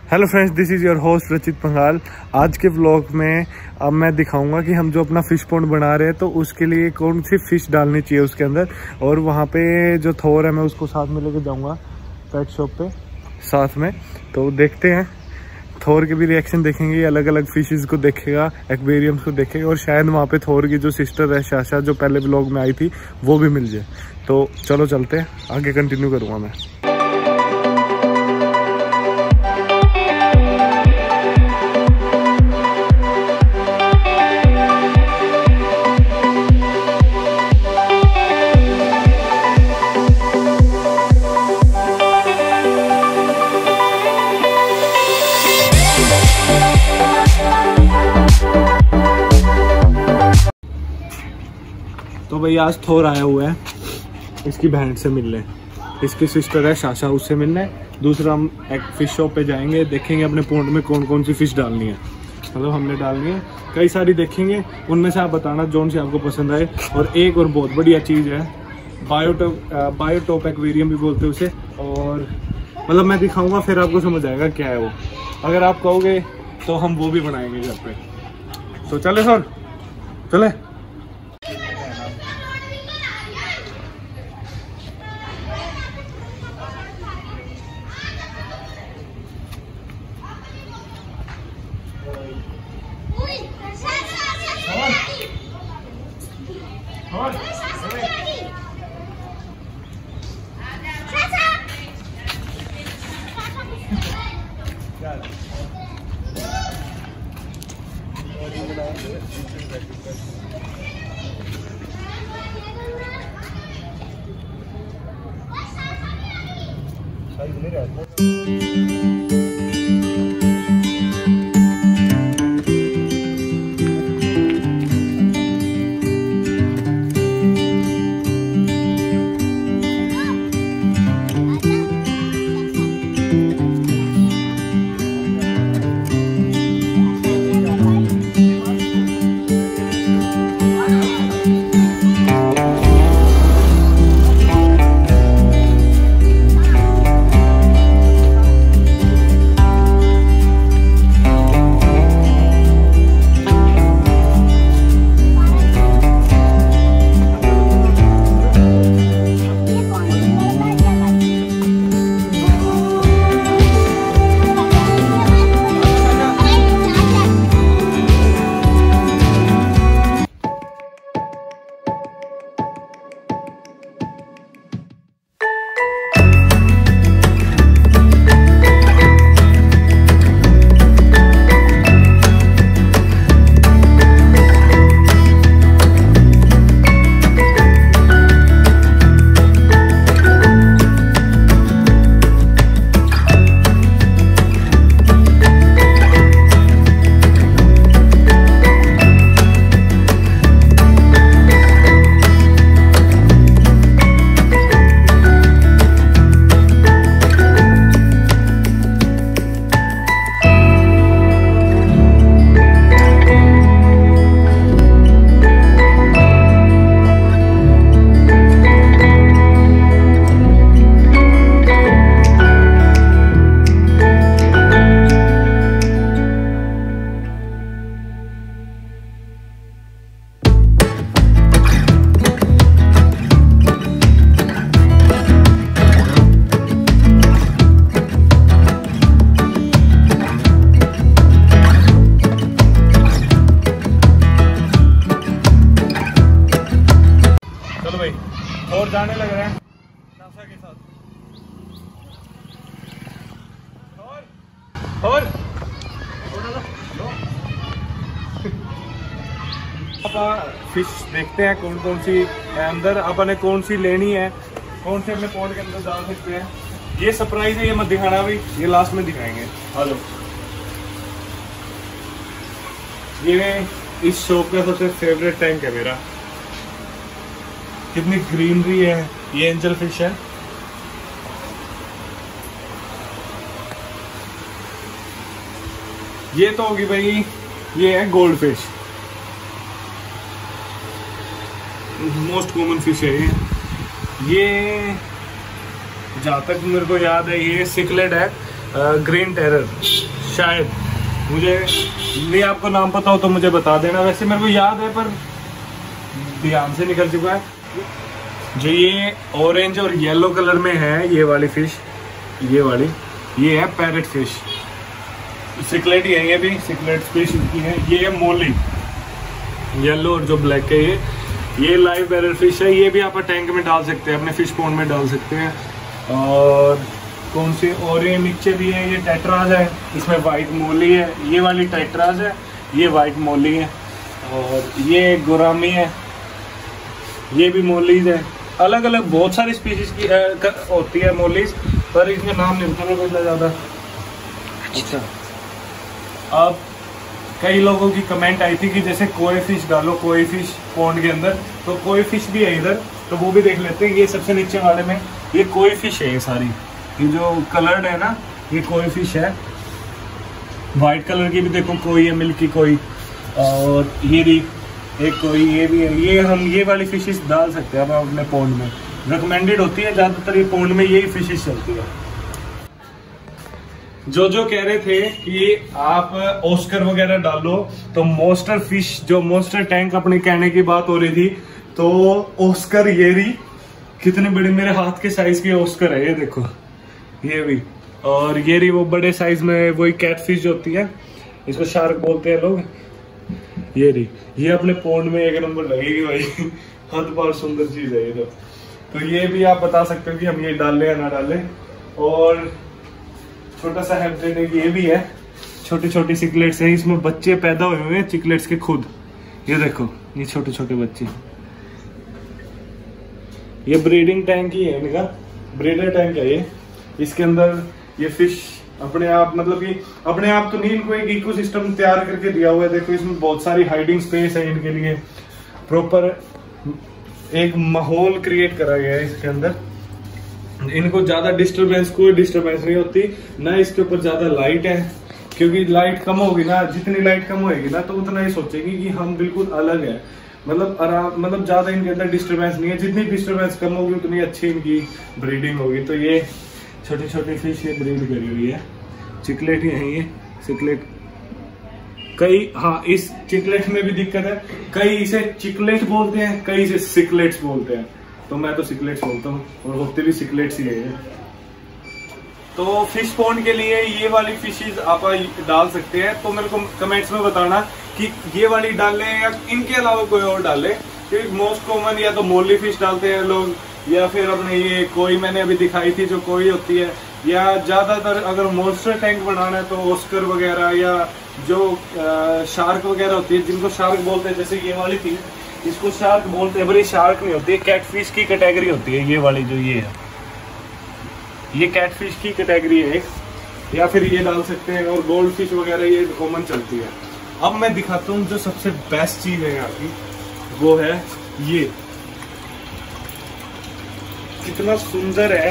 Hello friends, this is your host Rachit Pangal. आज के vlog में अब मैं दिखाऊंगा कि हम जो अपना फ़िश पॉन्ड बना रहे हैं तो उसके लिए कौन सी फ़िश डालनी चाहिए उसके अंदर। और वहाँ पे जो थोर है मैं उसको साथ में लेके जाऊँगा पेट शॉप पे साथ में। तो देखते हैं, थोर के भी रिएक्शन देखेंगे, अलग अलग फिशेस को देखेगा, एक्वेरियम्स को देखेगा और शायद वहाँ पे थोर की जो सिस्टर है शाशा जो पहले व्लॉग में आई थी वो भी मिल जाए। तो चलो चलते हैं, आगे कंटिन्यू करूँगा मैं। तो भाई आज थोर आया हुआ है इसकी बहन से मिलने, इसकी सिस्टर है शाशा, उससे मिलने। दूसरा हम एक फ़िश शॉप पे जाएंगे, देखेंगे अपने पॉन्ड में कौन कौन सी फ़िश डालनी है, मतलब हमने डालनी है कई सारी, देखेंगे उनमें से आप बताना जोन से आपको पसंद आए। और एक और बहुत बढ़िया चीज़ है, बायोटॉप एक्वेरियम भी बोलते हैं उसे, और मतलब मैं दिखाऊँगा फिर आपको समझ आएगा क्या है वो। अगर आप कहोगे तो हम वो भी बनाएंगे घर पर। तो चले सर, चले। और जाने लग रहे हैं शाशा के साथ। और फिश देखते हैं कौन कौन सी है अंदर, अपने कौन सी लेनी है, कौन से अपने पॉन्ड के अंदर डाल सकते हैं। ये सरप्राइज है, ये मत दिखाना अभी, ये लास्ट में दिखाएंगे। हेलो, ये इस शॉप का सबसे फेवरेट टैंक है मेरा, कितनी ग्रीनरी है। ये एंजल फिश है, ये तो होगी भाई, ये है goldfish, most common fish है ये जहाँ तक मेरे को याद है ये सिकलेट है। ग्रीन टेरर, शायद, मुझे ये आपको नाम पता हो तो मुझे बता देना। वैसे मेरे को याद है पर ध्यान से निकल चुका है। जो ये ऑरेंज और येलो कलर में है ये वाली फिश, ये वाली, ये है पैरेट फिश। सिकलेट ही है, ये भी सिकलेट फिश की है। ये है मोली, येलो और जो ब्लैक है ये लाइव बैरल फिश है। ये भी आप टैंक में डाल सकते हैं, अपने फिश पॉन्ड में डाल सकते हैं। और कौन सी और ये नीचे भी है, ये टेट्राज है, इसमें वाइट मोली है। ये वाली टेट्राज है, ये वाइट मोली है। और ये गोरामी है, ये भी मोलीज है। अलग अलग बहुत सारी स्पीशीज की होती है मोलीज, पर इसका नाम नहीं पता मेरे को ज़्यादा। अच्छा, अब कई लोगों की कमेंट आई थी कि जैसे कोई फिश डालो, कोई फिश पॉन्ड के अंदर, तो कोई फिश भी है इधर, तो वो भी देख लेते हैं। ये सबसे नीचे वाले में ये कोई फिश है, ये सारी ये जो कलर्ड है ना, ये कोई फिश है। वाइट कलर की भी देखो कोई है, मिल्की कोई, और ये भी एक कोई, ये भी है। ये हम ये वाली फिशेस डाल सकते हैं अब अपने पॉन्ड में, रिकमेंडेड होती है ज़्यादातर, ये पॉन्ड में यही फिशेस चलती है। जो कह रहे थे कि आप ऑस्कर वगैरह डालो, तो मोस्टर फिश, जो मोस्टर टैंक अपने कहने की बात हो रही थी, तो ऑस्कर ये रही, कितने बड़े मेरे हाथ के साइज की ऑस्कर है, ये देखो, ये भी। और ये रही वो बड़े साइज में वही कैटफिश होती है, इसको शार्क बोलते हैं लोग। ये रही, ये अपने पॉन्ड में एक नंबर लगेगी भाई, हद पार सुंदर चीज है ये तो ये भी आप बता सकते हो कि हम ये डालें या ना डालें। और छोटा सा हेब्रेड ये भी है, छोटी छोटी सिकलेट्स है, इसमें बच्चे पैदा हुए हुए हैं चिकलेट्स के खुद, ये देखो, ये छोटे छोटे बच्चे। ये ब्रीडिंग टैंक ही है इनका, ब्रीडर टैंक है ये। इसके अंदर ये फिश अपने आप, मतलब कि अपने आप तो नहीं, इनको एक इकोसिस्टम तैयार करके दिया हुआ है। देखो इसमें बहुत सारी हाइडिंग स्पेस है इनके लिए, प्रॉपर एक माहौल क्रिएट करा गया है इसके अंदर। इनको ज्यादा डिस्टरबेंस, कोई डिस्टरबेंस नहीं होती ना, इसके ऊपर ज्यादा लाइट है, क्योंकि लाइट कम होगी ना, जितनी लाइट कम होगी ना तो उतना ही सोचेगी कि हम बिल्कुल अलग है, मतलब आराम, मतलब ज्यादा इनके अंदर डिस्टरबेंस नहीं है। जितनी डिस्टरबेंस कम होगी उतनी अच्छी इनकी ब्रीडिंग होगी। तो ये छोटी छोटी फिश ये ब्रीड करी हुई है, चिकलेट ही है ये, चिकलेट। कई, हाँ, इस चिकलेट में भी दिक्कत है, कई इसे चिकलेट बोलते हैं, कई इसे सिकलेट्स बोलते हैं, तो मैं तो सिकलेट्स बोलता हूँ, और होते भी सिकलेट्स ही है। तो फिश पॉन्ड के लिए ये वाली फिशेज आप डाल सकते हैं, तो मेरे को कमेंट्स में बताना कि ये वाली डालें या इनके अलावा कोई और डाले। क्योंकि मोस्ट कॉमन या तो मोली फिश डालते हैं लोग, या फिर अपने ये कोई मैंने अभी दिखाई थी जो कोई होती है, या ज्यादातर अगर मॉन्स्टर टैंक बनाना है तो ऑस्कर वगैरह, या जो शार्क वगैरह होती है जिनको शार्क बोलते हैं, जैसे ये वाली थी इसको शार्क बोलते हैं, पर ये शार्क नहीं होती है, कैटफिश की कैटेगरी होती है ये वाली, जो ये है ये कैटफिश की कैटेगरी है, या फिर ये डाल सकते हैं। और गोल्ड फिश वगैरह ये कॉमन चलती है। अब मैं दिखाता हूँ जो सबसे बेस्ट चीज है यहाँ की, वो है ये, कितना सुंदर है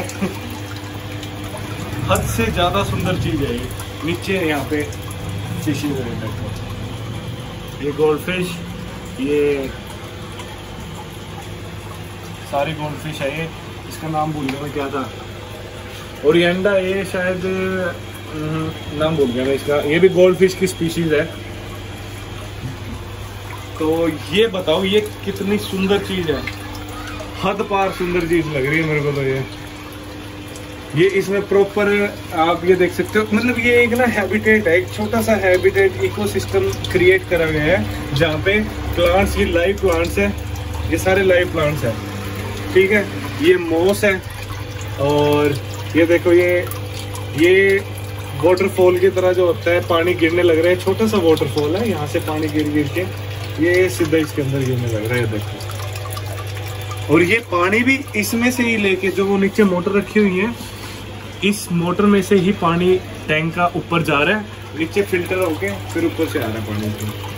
हद से ज्यादा सुंदर चीज है ये। नीचे यहाँ पे फिशेज है, ये गोल्ड फिश, ये सारी गोल्ड फिश है। ये इसका नाम भूल गया मैं, क्या था, ओरिएंडा, ये शायद नाम भूल गया मैं इसका। ये भी गोल्ड फिश की स्पीशीज है। तो ये बताओ ये कितनी सुंदर चीज है, हद पार सुंदर चीज लग रही है मेरे को तो ये इसमें प्रॉपर आप ये देख सकते हो, मतलब ये एक ना हैबिटेट है, एक छोटा सा हैबिटेट इकोसिस्टम क्रिएट करा गया है, जहाँ पे प्लांट्स, ये लाइव प्लांट्स है, ये सारे लाइव प्लांट्स है, ठीक है। ये मॉस है, और ये देखो ये वाटरफॉल की तरह जो होता है, पानी गिरने लग रहा है, छोटा सा वाटरफॉल है, यहाँ से पानी गिर गिर के ये सीधा इसके अंदर गिरने लग रहा है, देखो। और ये पानी भी इसमें से ही लेके, जो वो नीचे मोटर रखी हुई है, इस मोटर में से ही पानी टैंक का ऊपर जा रहा है, नीचे फिल्टर होके फिर ऊपर से आ रहा है पानी।